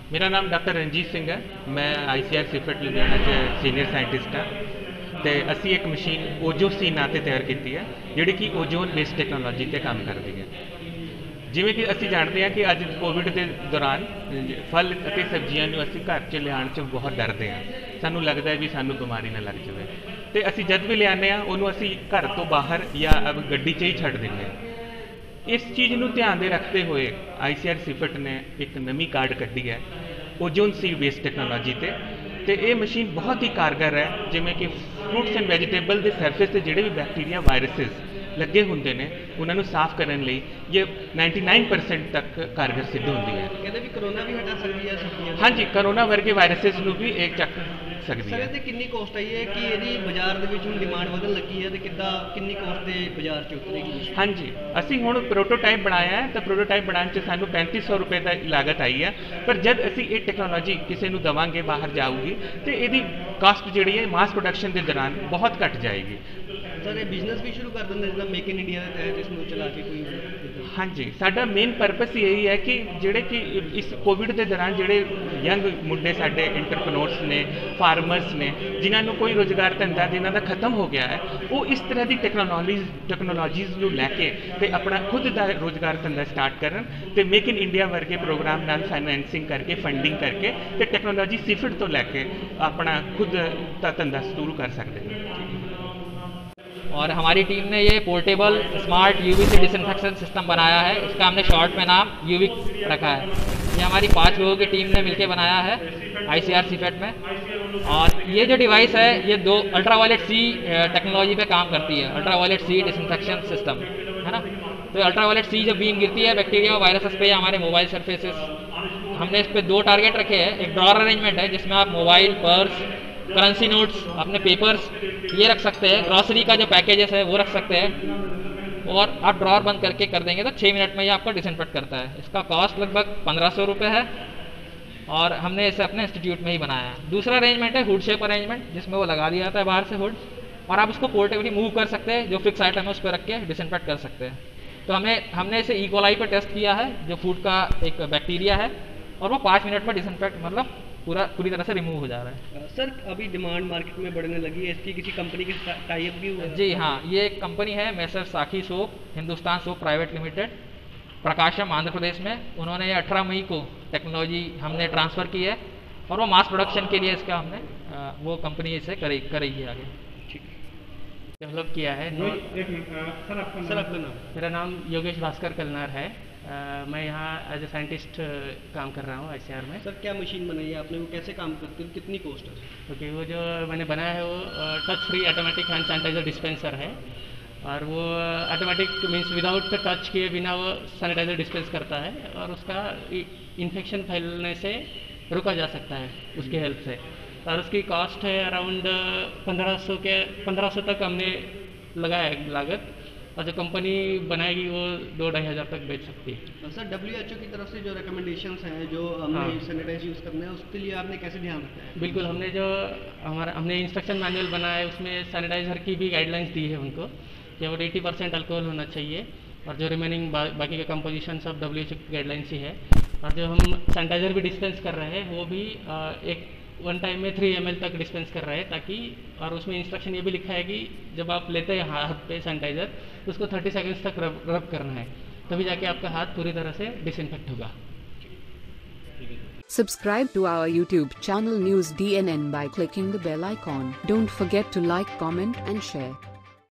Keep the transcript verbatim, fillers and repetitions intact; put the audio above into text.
मेरा नाम डॉक्टर रंजीत सिंह है। मैं आई सी आर सिफट लुधियाना च सीनियर साइंटिस्ट हाँ। तो असी एक मशीन ओजो सी ਨਾਂ ਤੇ ਤਿਆਰ ਕੀਤੀ ਹੈ ਜਿਹੜੀ ਕਿ ਓਜ਼ੋਨ ਬੇਸਡ ਟੈਕਨੋਲੋਜੀ ਤੇ ਕੰਮ ਕਰਦੀ ਹੈ। ਜਿਵੇਂ ਕਿ ਅਸੀਂ ਜਾਣਦੇ ਹਾਂ ਕਿ ਅੱਜ ਕੋਵਿਡ ਦੇ ਦੌਰਾਨ ਫਲ ਅਤੇ ਸਬਜ਼ੀਆਂ ਨੂੰ ਅਸੀਂ ਘਰ 'ਚ ਲਿਆਉਣ 'ਚ ਬਹੁਤ ਡਰਦੇ ਹਾਂ। ਸਾਨੂੰ ਲੱਗਦਾ ਹੈ ਵੀ ਸਾਨੂੰ ਬਿਮਾਰੀ ਨਾ ਲੱਗ ਜਾਵੇ ਤੇ ਅਸੀਂ ਜਦ ਵੀ ਲਿਆਉਂਦੇ ਹਾਂ ਉਹਨੂੰ ਅਸੀਂ ਘਰ ਤੋਂ ਬਾਹਰ ਜਾਂ ਗੱਡੀ 'ਚ ਹੀ ਛੱਡ ਦਿੰਦੇ ਹਾਂ। इस चीज़ ਨੂੰ ਧਿਆਨ ਦੇ ਰੱਖਦੇ ਹੋਏ आई सी आर सिफट ने एक नवी कार्ड ਕੱਢੀ है ओजोन सी बेस्ड टैक्नोलॉजी ਤੇ ਤੇ ਇਹ ਮਸ਼ੀਨ ਬਹੁਤ ਹੀ ਕਾਰਗਰ ਹੈ। ਜਿਵੇਂ ਕਿ ਫਰੂਟਸ ਐਂਡ ਵੈਜੀਟੇਬਲ ਦੇ ਸਰਫੇਸ ਤੇ ਜਿਹੜੇ ਵੀ ਬੈਕਟੀਰੀਆ ਵਾਇਰਸਿਸ ਲੱਗੇ ਹੁੰਦੇ ਨੇ ਉਹਨਾਂ ਨੂੰ ਸਾਫ਼ ਕਰਨ ਲਈ ਇਹ निन्यानवे परसेंट ਤੱਕ ਕਾਰਗਰ ਸਿੱਧ ਹੁੰਦੀ ਹੈ। ਕਹਿੰਦੇ ਵੀ ਕਰੋਨਾ ਵੀ ਹਟਾ ਸਕਦੀ ਹੈ ਸਬਜ਼ੀਆਂ। ਹਾਂਜੀ, ਕਰੋਨਾ ਵਰਗੇ ਵਾਇਰਸਿਸ ਨੂੰ ਵੀ ਇਹ ਚੱਕ ਸਕਦੀ ਹੈ। ਸਰ ਇਹਦੀ ਕਿੰਨੀ ਕੋਸਟ ਆਈ ਹੈ ਕਿ ਇਹਦੀ ਬਾਜ਼ਾਰ ਦੇ ਵਿੱਚ ਹੁਣ ਡਿਮਾਂਡ ਵਧਣ ਲੱਗੀ ਹੈ ਤੇ ਕਿੱਦਾਂ ਕਿੰਨੀ ਕੋਸਟ ਤੇ ਬਾਜ਼ਾਰ 'ਚ ਉਤਰੇਗੀ? ਹਾਂਜੀ, ਅਸੀਂ ਹੁਣ ਪ੍ਰੋਟੋਟਾਈਪ ਬਣਾਇਆ ਹੈ ਤਾਂ ਪ੍ਰੋਟੋਟਾਈਪ ਬਣਾਉਣ 'ਚ ਸਾਨੂੰ पैंतीस सौ रुपए ਦਾ ਲਾਗਤ ਆਈ ਹੈ। ਪਰ ਜਦ ਅਸੀਂ ਇਹ ਟੈਕਨੋਲੋਜੀ ਕਿਸੇ ਨੂੰ ਦੇਵਾਂਗੇ ਬਾਹਰ ਜਾਊਗੀ ਤੇ ਇਹਦੀ ਕਾਸਟ ਜਿਹੜੀ ਹੈ ਮਾਸ ਪ੍ਰੋਡਕਸ਼ਨ ਦੇ ਦੌਰਾਨ ਬਹੁਤ ਘਟ ਜਾਏਗੀ। ਸਰ ਇਹ ਬਿਜ਼ਨਸ ਵੀ ਸ਼ੁਰੂ ਕਰ ਦਿੰਦੇ ਜਿੱਦਾਂ ਮੇਕ ਇਨ ਇੰਡੀਆ ਦੇ ਤਹਿਤ ਇਸ ਨੂੰ ਚਲਾ ਕੇ ਕੋਈ? ਹਾਂਜੀ, ਸਾਡਾ ਮੇਨ ਪਰਪਸ ਇਹੀ ਹੈ ਕਿ ਜਿਹੜੇ ਕਿ ਇਸ ਕੋਵਿਡ ਦੇ ਦੌਰਾਨ ਜਿਹੜੇ ਯੰਗ ਮੁੰਡੇ ਸਾਡੇ ਇੰਟਰਪ੍ਰੈਨਿਓਰਸ ਨੇ, ਫਾਰਮਰਸ ਨੇ, ਜਿਨ੍ਹਾਂ ਨੂੰ ਕੋਈ ਰੁਜ਼ਗਾਰ ਧੰਦਾ ਜਿਨ੍ਹਾਂ ਦਾ ਖਤਮ ਹੋ ਗਿਆ ਹੈ, ਉਹ ਇਸ ਤਰ੍ਹਾਂ ਦੀ ਟੈਕਨੋਲੋਜੀ ਟੈਕਨੋਲੋਜੀਜ਼ ਨੂੰ ਲੈ ਕੇ ਤੇ ਆਪਣਾ ਖੁਦ ਦਾ ਰੁਜ਼ਗਾਰ ਧੰਦਾ ਸਟਾਰਟ ਕਰਨ ਤੇ ਮੇਕ ਇਨ ਇੰਡੀਆ ਵਰਗੇ ਪ੍ਰੋਗਰਾਮ ਨਾਲ ਫਾਈਨੈਂਸਿੰਗ ਕਰਕੇ, ਫੰਡਿੰਗ ਕਰਕੇ ਤੇ ਟੈਕਨੋਲੋਜੀ ਸਿਫਟ ਤੋਂ ਲੈ ਕੇ ਆਪਣਾ ਖੁਦ ਦਾ ਧੰਦਾ शुरू कर सकते हैं। और हमारी टीम ने ये पोर्टेबल स्मार्ट यूवी से डिसइंफेक्शन सिस्टम बनाया है। इसका हमने शॉर्ट में नाम यूविक रखा है। ये हमारी पांच लोगों की टीम ने मिलकर बनाया है आई सी आर सिफट में। और ये जो डिवाइस है ये दो अल्ट्रावायलेट सी टेक्नोलॉजी पे काम करती है। अल्ट्रावायलेट सी डिसइंफेक्शन सिस्टम है ना। तो अल्ट्रावायलेट सी जब बीम गिरती है बैक्टीरिया और वायरसेस पे या हमारे मोबाइल सरफेसेस, हमने इस पर दो टारगेट रखे हैं। एक ड्रॉअर अरेंजमेंट है जिसमें आप मोबाइल, पर्स, करेंसी नोट्स, अपने पेपर्स ये रख सकते हैं। ग्रॉसरी का जो पैकेजेस है वो रख सकते हैं। और आप ड्रॉअर बंद करके कर देंगे तो छः मिनट में ये आपका डिसइंफेक्ट करता है। इसका कॉस्ट लगभग पंद्रह सौ रुपये है और हमने इसे अपने इंस्टीट्यूट में ही बनाया है। दूसरा अरेंजमेंट है हुड शेप अरेंजमेंट, जिसमें वो लगा दिया जाता है बाहर से हुड और आप उसको पोर्टेबली मूव कर सकते हैं। जो फिक्स आइटम है उस पर रख के डिसइंफेक्ट कर सकते हैं। तो हमें हमने इसे इकोलाई पर टेस्ट किया है, जो फूड का एक बैक्टीरिया है, और वो पाँच मिनट में डिसइंफेक्ट मतलब पूरा पूरी तरह से रिमूव हो जा रहा है। सर अभी डिमांड मार्केट में बढ़ने लगी है, इसकी किसी कंपनी के टाई अप भी हुआ है? जी हाँ, ये एक कंपनी है messrs Sakhi soap Hindustan soap private limited, Prakasam Andhra Pradesh में। उन्होंने ये अठारह मई को टेक्नोलॉजी हमने ट्रांसफ़र की है और वो मास प्रोडक्शन के लिए इसका हमने वो कंपनी इसे करे करेगी आगे डेवलप किया है। एक सर आपका सर आपका नाम? मेरा नाम योगेश भास्कर कलनार है। आ, मैं यहाँ एज ए साइंटिस्ट काम कर रहा हूँ आई सी आर में। सर क्या मशीन बनाई है आपने, वो कैसे काम करती है, कितनी कॉस्ट है? ओके okay, वो जो मैंने बनाया है वो touch free automatic hand sanitiser dispenser है और वो ऑटोमेटिक मीन्स विदाउट टच किए बिना वो सैनिटाइजर डिस्पेंस करता है और उसका इन्फेक्शन फैलने से रोका जा सकता है उसकी हेल्प से। और उसकी कॉस्ट है अराउंड पंद्रह सौ के पंद्रह सौ तक हमने लगाया है लागत, और जो कंपनी बनाएगी वो दो ढाई हज़ार तक बेच सकती है। सर डब्ल्यू एच ओ की तरफ से जो रिकमेंडेशंस हैं जो हमने हाँ। सैनिटाइज यूज़ करना है उसके लिए आपने कैसे ध्यान रखा है? बिल्कुल, हमने जो हमारा हमने इंस्ट्रक्शन मैनुअल बनाया है उसमें सैनिटाइज़र की भी गाइडलाइंस दी है उनको कि वो अस्सी परसेंट अल्कोहल होना चाहिए और जो रिमेनिंग बा, बाकी के कंपोजिशन सब डब्ल्यू एच ओ की गाइडलाइंस ही है। और जो हम सैनिटाइज़र भी डिस्पेंस कर रहे हैं वो भी आ, एक वन टाइम में थ्री एम एल तक डिस्पेंस कर रहे हैं ताकि, और उसमें इंस्ट्रक्शन ये भी लिखा है कि जब आप लेते हैं हाथ पे सैनिटाइज़र तो उसको थर्टी सेकेंड्स तक रब रब करना है, तभी जाके आपका हाथ पूरी तरह से डिसइंफेक्ट होगा। Subscribe to our YouTube channel News D N N by clicking the bell icon. Don't forget to like, comment and share.